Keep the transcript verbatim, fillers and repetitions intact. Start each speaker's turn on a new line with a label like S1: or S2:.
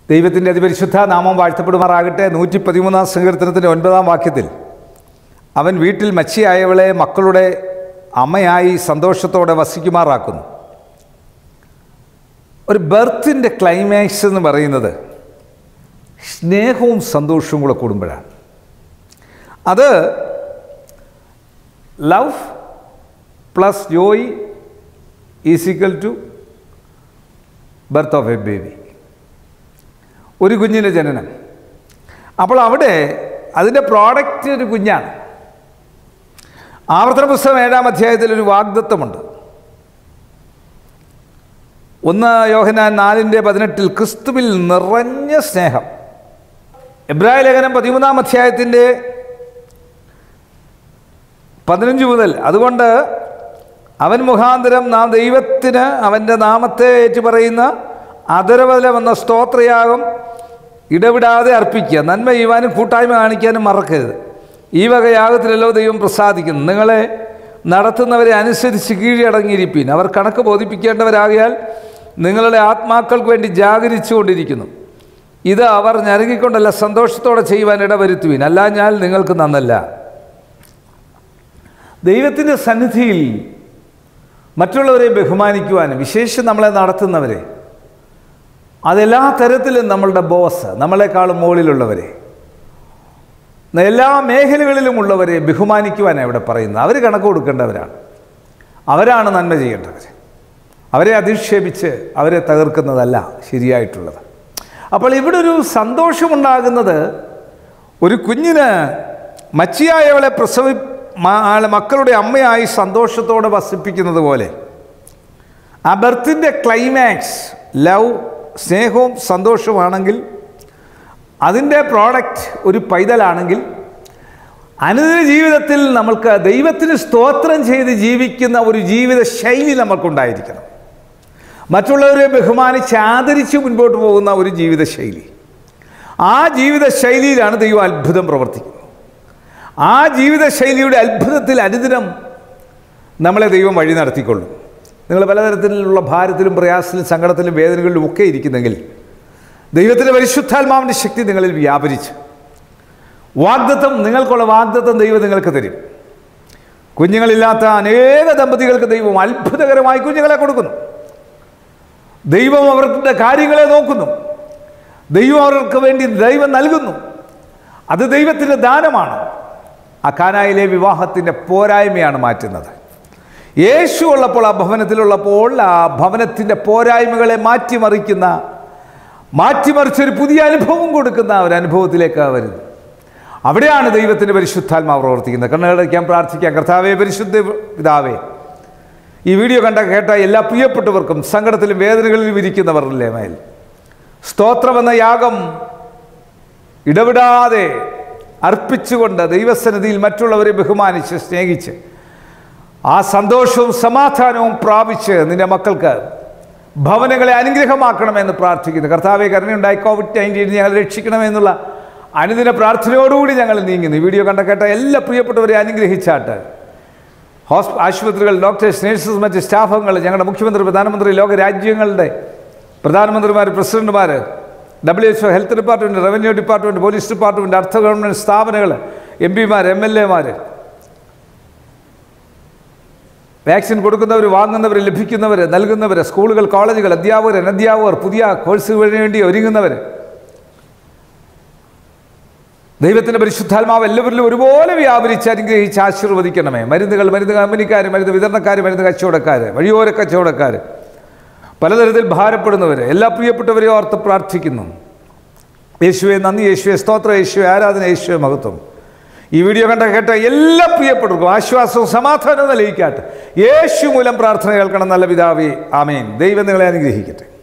S1: ദൈവത്തിൻ്റെ അതിപരിശുദ്ധ നാമം വാഴ്ത്തപ്പെടുമാറാകട്ടെ. നൂറ്റി പതിമൂന്നാം സങ്കീർത്തനത്തിൻ്റെ ഒൻപതാം വാക്യത്തിൽ അവൻ വീട്ടിൽ മച്ചിയായവളെ മക്കളുടെ അമ്മയായി സന്തോഷത്തോടെ വസിക്കുമാറാക്കുന്നു. ഒരു ബർത്തിൻ്റെ ക്ലൈമാക്സ് എന്ന് പറയുന്നത് സ്നേഹവും സന്തോഷവും കൂടെ കൂടുമ്പോഴാണ്. അത് love plus joy is equal to birth of a baby, ഒരു കുഞ്ഞിൻ്റെ ജനനം. അപ്പോൾ അവിടെ അതിൻ്റെ പ്രോഡക്റ്റ് ഒരു കുഞ്ഞാണ്. ആവർത്തന പുസ്തകം ഏഴാം അധ്യായത്തിൽ ഒരു വാഗ്ദത്തമുണ്ട്. ഒന്ന് യോഹന്നാൻ നാലിൻ്റെ പതിനെട്ടിൽ ക്രിസ്തുവിൽ നിറഞ്ഞ സ്നേഹം. എബ്രായ ലേഖനം പതിമൂന്നാം അധ്യായത്തിൻ്റെ പതിനഞ്ച് മുതൽ അതുകൊണ്ട് അവൻ മുഖാന്തരം നാം ദൈവത്തിന് അവൻ്റെ നാമത്തെ ഏറ്റുപറയുന്ന അധരബലം എന്ന സ്തോത്രയാഗം ഇടവിടാതെ അർപ്പിക്കുക. നന്മ ചെയ്യുവാനും കൂട്ടായ്മ കാണിക്കാനും മറക്കരുത്. ഈ വക യാഗത്തിലല്ലോ ദൈവം പ്രസാദിക്കുന്നു. നിങ്ങളെ നടത്തുന്നവരെ അനുസരിച്ച് കീഴടങ്ങിയിരിപ്പീൻ. അവർ കണക്ക് ബോധിപ്പിക്കേണ്ടവരാകിയാൽ നിങ്ങളുടെ ആത്മാക്കൾക്ക് വേണ്ടി ജാഗരിച്ചു കൊണ്ടിരിക്കുന്നു. ഇത് അവർ ഞരങ്ങിക്കൊണ്ടല്ല സന്തോഷത്തോടെ ചെയ്യുവാൻ ഇടവരുത്തുവീൻ, അല്ലാഞ്ഞാൽ നിങ്ങൾക്ക് നന്നല്ല. ദൈവത്തിൻ്റെ സന്നിധിയിൽ മറ്റുള്ളവരെ ബഹുമാനിക്കുവാനും വിശേഷം നമ്മളെ നടത്തുന്നവരെ, അതെല്ലാ തരത്തിലും നമ്മളുടെ ബോസ്, നമ്മളെക്കാളും മുകളിലുള്ളവരെ, എല്ലാ മേഖലകളിലുമുള്ളവരെ ബഹുമാനിക്കുവാനാണ് ഇവിടെ പറയുന്നത്. അവർ കണക്ക് കൊടുക്കേണ്ടവരാണ്, അവരാണ് നന്മ ചെയ്യേണ്ടവർ. അവരെ അധിക്ഷേപിച്ച് അവരെ തകർക്കുന്നതല്ല ശരിയായിട്ടുള്ളത്. അപ്പോൾ ഇവിടെ ഒരു സന്തോഷമുണ്ടാകുന്നത് ഒരു കുഞ്ഞിന് മച്ചിയായവളെ പ്രസവി മക്കളുടെ അമ്മയായി സന്തോഷത്തോടെ വസിപ്പിക്കുന്നത് പോലെ ആ ബർത്തിൻ്റെ ക്ലൈമാക്സ് ലവ്, സ്നേഹവും സന്തോഷവുമാണെങ്കിൽ, അതിൻ്റെ പ്രോഡക്റ്റ് ഒരു പൈതലാണെങ്കിൽ, അനുദിന ജീവിതത്തിൽ നമ്മൾക്ക് ദൈവത്തിന് സ്തോത്രം ചെയ്ത് ജീവിക്കുന്ന ഒരു ജീവിത ശൈലി നമ്മൾക്കുണ്ടായിരിക്കണം. മറ്റുള്ളവരെ ബഹുമാനിച്ച് ആദരിച്ച് മുൻപോട്ട് പോകുന്ന ഒരു ജീവിതശൈലി. ആ ജീവിതശൈലിയിലാണ് ദൈവം അത്ഭുതം പ്രവർത്തിക്കുന്നത്. ആ ജീവിതശൈലിയുടെ അത്ഭുതത്തിൽ അനുദിനം നമ്മളെ ദൈവം വഴി നടത്തിക്കൊള്ളും. നിങ്ങൾ പലതരത്തിലുള്ള ഭാരത്തിലും പ്രയാസത്തിലും സങ്കടത്തിലും വേദനകളിലും ഒക്കെ ഇരിക്കുന്നെങ്കിൽ ദൈവത്തിൻ്റെ പരിശുദ്ധാത്മാവിൻ്റെ ശക്തി നിങ്ങളിൽ വ്യാപരിച്ച് വാഗ്ദത്തം, നിങ്ങൾക്കുള്ള വാഗ്ദത്തം ദൈവം നിങ്ങൾക്ക് തരും. കുഞ്ഞുങ്ങളില്ലാത്ത അനേക ദമ്പതികൾക്ക് ദൈവം അത്ഭുതകരമായി കുഞ്ഞുങ്ങളെ കൊടുക്കുന്നു. ദൈവം അവരുടെ കാര്യങ്ങളെ നോക്കുന്നു. ദൈവം അവർക്ക് വേണ്ടി ദൈവം നൽകുന്നു. അത് ദൈവത്തിൻ്റെ ദാനമാണ്. ആ കാനായിലെ വിവാഹത്തിൻ്റെ പോരായ്മയാണ് മാറ്റുന്നത്. യേശു ഉള്ളപ്പോൾ, ആ ഭവനത്തിലുള്ളപ്പോൾ, ആ ഭവനത്തിൻ്റെ പോരായ്മകളെ മാറ്റിമറിക്കുന്ന, മാറ്റിമറിച്ചൊരു പുതിയ അനുഭവം കൊടുക്കുന്ന ഒരു അനുഭവത്തിലേക്ക് വരുന്നു. അവിടെയാണ് ദൈവത്തിൻ്റെ പരിശുദ്ധാത്മാവ് പ്രവർത്തിക്കുന്നത്. കണ്ണുകളടയ്ക്കാൻ പ്രാർത്ഥിക്കാം. കർത്താവേ, പരിശുദ്ധ പിതാവേ, ഈ വീഡിയോ കണ്ട കേട്ട എല്ലാ പ്രിയപ്പെട്ടവർക്കും സങ്കടത്തിലും വേദനകളിലും ഇരിക്കുന്നവരല്ലേ മേൽ സ്തോത്രമെന്ന യാഗം ഇടവിടാതെ അർപ്പിച്ചുകൊണ്ട് ദൈവസന്നിധിയിൽ മറ്റുള്ളവരെ ബഹുമാനിച്ച് സ്നേഹിച്ച് ആ സന്തോഷവും സമാധാനവും പ്രാപിച്ച് നിൻ്റെ മക്കൾക്ക് ഭവനങ്ങളെ അനുഗ്രഹമാക്കണമെന്ന് പ്രാർത്ഥിക്കുന്നു. കർത്താവെ, കരുണയുണ്ടായി കോവിഡ് നയൻറ്റീൻ ഞങ്ങൾ രക്ഷിക്കണമെന്നുള്ള അനുദിന പ്രാർത്ഥനയോടുകൂടി ഞങ്ങൾ നീങ്ങുന്നു. ഈ വീഡിയോ കണ്ട കേട്ട എല്ലാ പ്രിയപ്പെട്ടവരെ അനുഗ്രഹിച്ചാട്ട് ഹോസ്പ ആശുപത്രികൾ, ഡോക്ടേഴ്സ്, നഴ്സസ്, മറ്റ് സ്റ്റാഫുകൾ, ഞങ്ങളുടെ മുഖ്യമന്ത്രി, പ്രധാനമന്ത്രി, ലോക രാജ്യങ്ങളുടെ പ്രധാനമന്ത്രിമാർ, പ്രസിഡന്റുമാർ, W H O, health department, revenue department, police department, അർത്ഥ ഗവൺമെൻറ് സ്ഥാപനങ്ങൾ, എം പിമാർ, എം എൽ എമാർ, വാക്സിൻ കൊടുക്കുന്നവർ, വാങ്ങുന്നവർ, ലഭിക്കുന്നവർ, നൽകുന്നവർ, സ്കൂളുകൾ, കോളേജുകൾ, അധ്യാപകർ, അനധ്യാപകർ, പുതിയ കോഴ്സുകളിന് വേണ്ടി ഒരുങ്ങുന്നവർ, ദൈവത്തിൻ്റെ പരിശുദ്ധാത്മാവ് എല്ലാവരിലും ഒരുപോലെ വ്യാപരിച്ച് അനുഗ്രഹിച്ച് ആശീർവദിക്കണമേ. മരുന്നുകൾ, മരുന്ന് കമ്പനിക്കാർ, മരുന്ന് വിതരണക്കാർ, മരുന്ന് കച്ചവടക്കാർ, വഴിയോര കച്ചവടക്കാർ, പലതരത്തിൽ ഭാരപ്പെടുന്നവർ, എല്ലാ പ്രിയപ്പെട്ടവരെയും ഓർത്ത് പ്രാർത്ഥിക്കുന്നു. യേശുവെ നന്ദി, യേശുവെ സ്തോത്രം, യേശുവെ ആരാധന, യേശുവെ മഹത്വം. ഈ വീഡിയോ കണ്ട കേട്ട എല്ലാ പ്രിയപ്പെട്ടവർക്കും ആശ്വാസവും സമാധാനവും നൽകിക്കാട്ടെ. യേശു മൂലം പ്രാർത്ഥന കേൾക്കണം നല്ല പിതാവേ, ആമേൻ. ദൈവം നിങ്ങളെ അനുഗ്രഹിക്കട്ടെ.